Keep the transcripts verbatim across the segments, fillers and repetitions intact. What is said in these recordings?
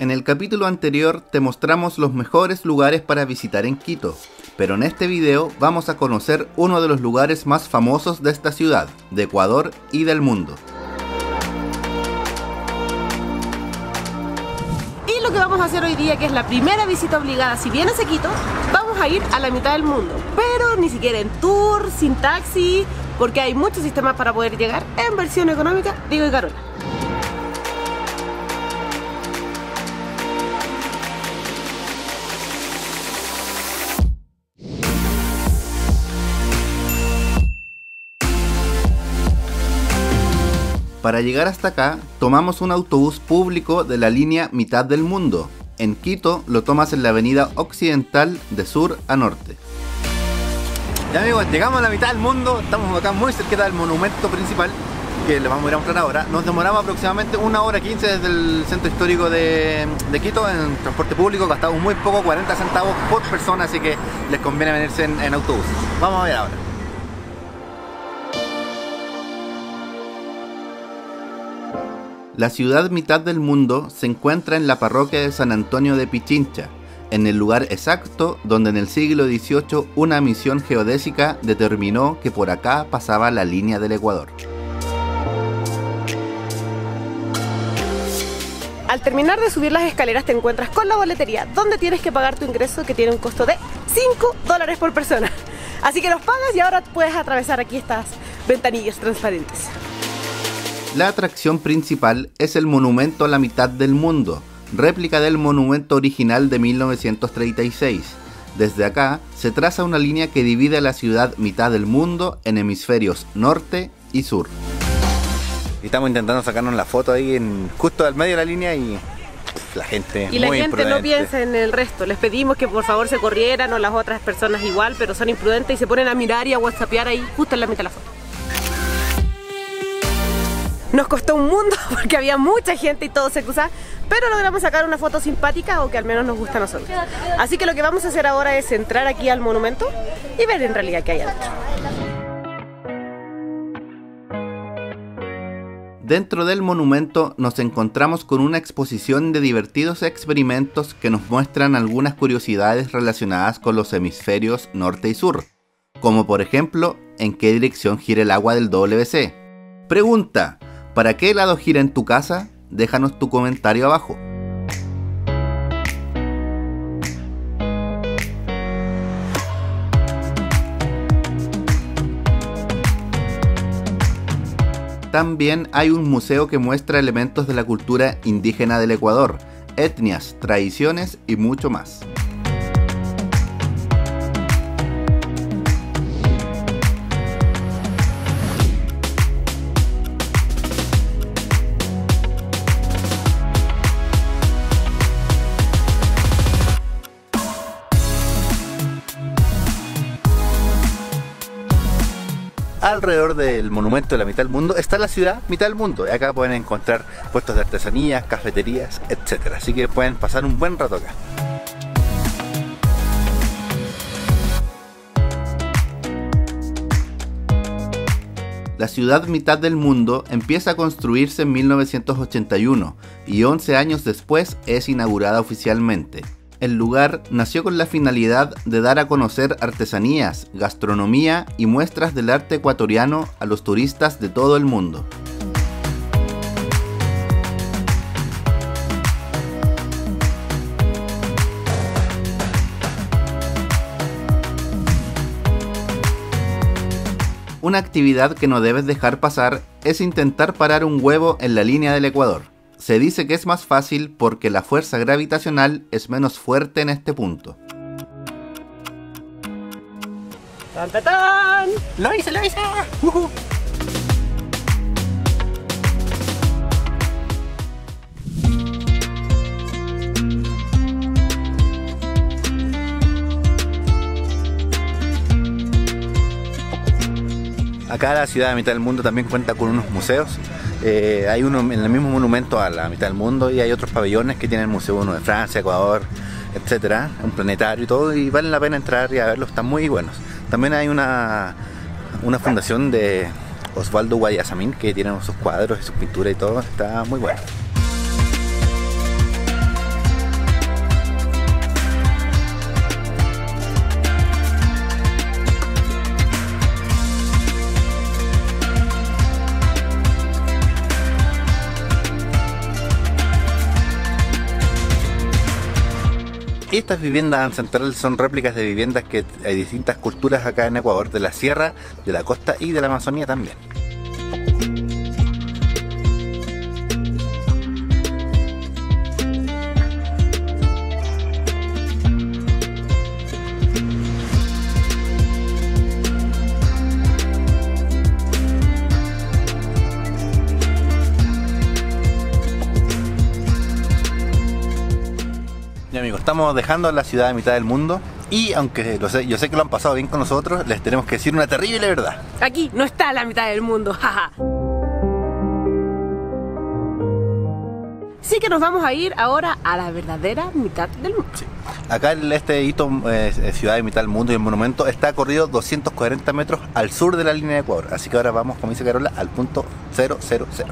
En el capítulo anterior te mostramos los mejores lugares para visitar en Quito, pero en este video vamos a conocer uno de los lugares más famosos de esta ciudad, de Ecuador y del mundo. Y lo que vamos a hacer hoy día, que es la primera visita obligada, si vienes a Quito, vamos a ir a la mitad del mundo, pero ni siquiera en tour, sin taxi, porque hay muchos sistemas para poder llegar en versión económica, Diego y Carola. Para llegar hasta acá, tomamos un autobús público de la línea Mitad del Mundo. En Quito lo tomas en la avenida Occidental de sur a norte. Ya amigos, llegamos a la mitad del mundo, estamos acá muy cerquita del monumento principal, que les vamos a ir a mostrar ahora. Nos demoramos aproximadamente una hora quince desde el centro histórico de, de Quito en transporte público, gastamos muy poco, cuarenta centavos por persona, así que les conviene venirse en, en autobús. Vamos a ver ahora. La ciudad Mitad del Mundo se encuentra en la parroquia de San Antonio de Pichincha, en el lugar exacto donde en el siglo dieciocho una misión geodésica determinó que por acá pasaba la línea del Ecuador. Al terminar de subir las escaleras te encuentras con la boletería, donde tienes que pagar tu ingreso, que tiene un costo de cinco dólares por persona. Así que los pagas y ahora puedes atravesar aquí estas ventanillas transparentes. La atracción principal es el monumento a la mitad del mundo, réplica del monumento original de mil novecientos treinta y seis. Desde acá se traza una línea que divide a la ciudad Mitad del Mundo en hemisferios norte y sur. Y estamos intentando sacarnos la foto ahí en, justo al medio de la línea y pff, la gente Y la muy gente imprudente. no piensa en el resto. Les pedimos que por favor se corrieran, o las otras personas igual, pero son imprudentes y se ponen a mirar y a whatsappear ahí justo en la mitad de la foto. Nos costó un mundo porque había mucha gente y todo se cruzaba, pero logramos sacar una foto simpática, o que al menos nos gusta a nosotros. Así que lo que vamos a hacer ahora es entrar aquí al monumento y ver en realidad qué hay adentro. Dentro del monumento nos encontramos con una exposición de divertidos experimentos que nos muestran algunas curiosidades relacionadas con los hemisferios norte y sur, como por ejemplo, en qué dirección gira el agua del W C. Pregunta: ¿para qué lado gira en tu casa? Déjanos tu comentario abajo. También hay un museo que muestra elementos de la cultura indígena del Ecuador, etnias, tradiciones y mucho más. Alrededor del monumento de la mitad del mundo está la ciudad Mitad del Mundo. Y acá pueden encontrar puestos de artesanías, cafeterías, etcétera. Así que pueden pasar un buen rato acá. La ciudad Mitad del Mundo empieza a construirse en mil novecientos ochenta y uno y once años después es inaugurada oficialmente. El lugar nació con la finalidad de dar a conocer artesanías, gastronomía y muestras del arte ecuatoriano a los turistas de todo el mundo. Una actividad que no debes dejar pasar es intentar parar un huevo en la línea del Ecuador. Se dice que es más fácil porque la fuerza gravitacional es menos fuerte en este punto. ¡Tan, tan, tan! ¡Lo hice, lo hice! Uh-huh. Acá la ciudad de Mitad del Mundo también cuenta con unos museos. Eh, hay uno en el mismo monumento a la Mitad del Mundo y hay otros pabellones que tienen museo, uno de Francia, Ecuador, etcétera, un planetario y todo, y vale la pena entrar y a verlos, están muy buenos. También hay una, una fundación de Osvaldo Guayasamín que tiene sus cuadros y sus pinturas y todo, está muy bueno. Y estas viviendas ancestrales son réplicas de viviendas que hay distintas culturas acá en Ecuador, de la sierra, de la costa y de la Amazonía también. Ya amigos, estamos dejando la ciudad a mitad del mundo y aunque lo sé, yo sé que lo han pasado bien con nosotros, les tenemos que decir una terrible verdad. Aquí no está la mitad del mundo, jaja. Sí que nos vamos a ir ahora a la verdadera mitad del mundo. Sí. Acá en este hito, eh, ciudad de mitad del mundo y el monumento, está corrido doscientos cuarenta metros al sur de la línea de Ecuador. Así que ahora vamos, como dice Carola, al punto cero cero cero.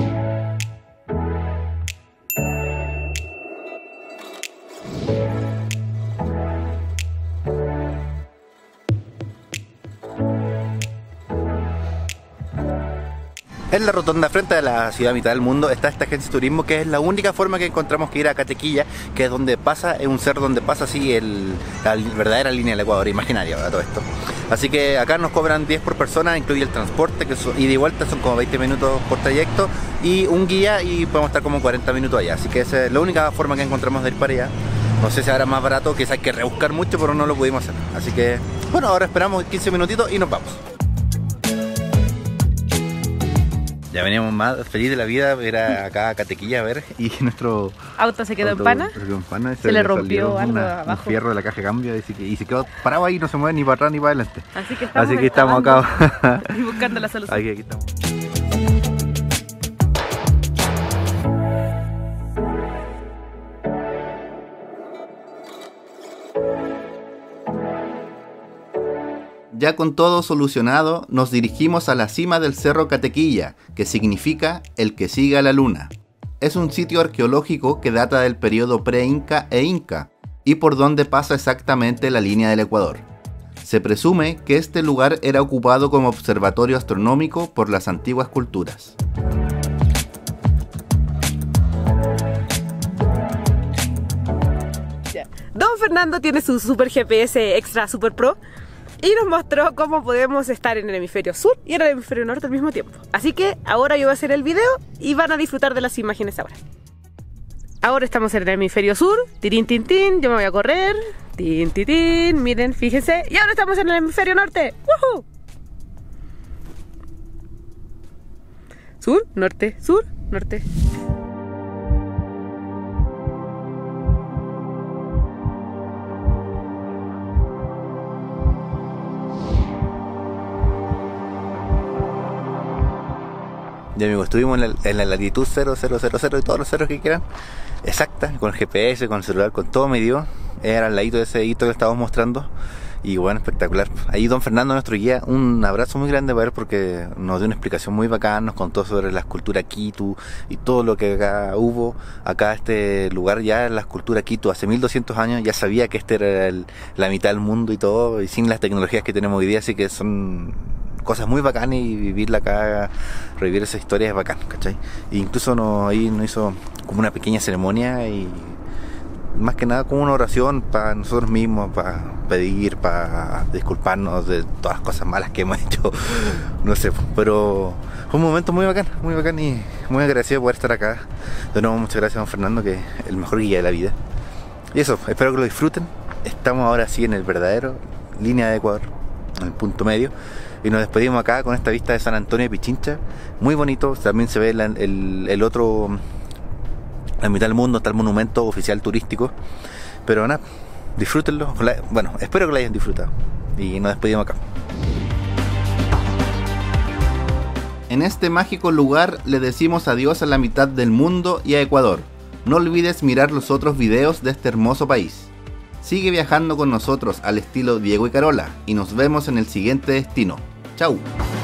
En la rotonda frente a la ciudad mitad del mundo está esta agencia de turismo, que es la única forma que encontramos que ir a Catequilla, que es donde pasa, es un cerro donde pasa así el, la verdadera línea del Ecuador, imaginaria, ¿verdad? Todo esto. Así que acá nos cobran diez por persona, incluye el transporte, que son, ida y vuelta son como veinte minutos por trayecto, y un guía y podemos estar como cuarenta minutos allá. Así que esa es la única forma que encontramos de ir para allá. No sé si ahora más barato, quizás hay que rebuscar mucho, pero no lo pudimos hacer. Así que, bueno, ahora esperamos quince minutitos y nos vamos. Ya veníamos más feliz de la vida, ver a, acá a Catequilla a ver, y nuestro auto se quedó auto, en pana, se, quedó en pana se, se le rompió algo una, abajo, un fierro de la caja de cambio y se, y se quedó parado ahí, no se mueve ni para atrás ni para adelante. Así que estamos, Así que estamos acá y buscando la solución. Aquí, aquí estamos. Ya con todo solucionado, nos dirigimos a la cima del Cerro Catequilla, que significa el que sigue a la luna. Es un sitio arqueológico que data del periodo pre-Inca e Inca, y por donde pasa exactamente la línea del Ecuador. Se presume que este lugar era ocupado como observatorio astronómico por las antiguas culturas. Don Fernando tiene su Super G P S Extra Super Pro y nos mostró cómo podemos estar en el hemisferio sur y en el hemisferio norte al mismo tiempo. Así que ahora yo voy a hacer el video y van a disfrutar de las imágenes ahora. Ahora estamos en el hemisferio sur, tirín tin tin, yo me voy a correr, tin tin tin, miren, fíjense, y ahora estamos en el hemisferio norte. ¡Woohoo! Sur, norte, sur, norte. Ya amigos, estuvimos en la, en la latitud cero cero cero cero y todos los ceros que quieran, exacta, con el G P S, con el celular, con todo medio. Era al ladito de ese hito que estábamos mostrando. Y bueno, espectacular. Ahí don Fernando, nuestro guía, un abrazo muy grande para él porque nos dio una explicación muy bacán, nos contó sobre la escultura Kitu y todo lo que acá hubo. Acá este lugar ya, la escultura Kitu, hace mil doscientos años ya sabía que este era el, la mitad del mundo y todo, y sin las tecnologías que tenemos hoy día, así que son cosas muy bacanas y vivirla acá, revivir esa historia es bacán, ¿cachai? E incluso nos, ahí nos hizo como una pequeña ceremonia y más que nada como una oración para nosotros mismos, para pedir, para disculparnos de todas las cosas malas que hemos hecho, no sé, pero fue un momento muy bacán, muy bacán y muy agradecido por estar acá. De nuevo, muchas gracias a don Fernando, que es el mejor guía de la vida. Y eso, espero que lo disfruten. Estamos ahora sí en el verdadero línea de Ecuador, en el punto medio, y nos despedimos acá con esta vista de San Antonio de Pichincha, muy bonito. También se ve el, el, el otro, la mitad del mundo, está el monumento oficial turístico, pero nada, disfrútenlo. Bueno, espero que lo hayan disfrutado y nos despedimos acá. En este mágico lugar le decimos adiós a la mitad del mundo y a Ecuador. No olvides mirar los otros videos de este hermoso país. Sigue viajando con nosotros al estilo Diego y Carola y nos vemos en el siguiente destino. ¡Chau!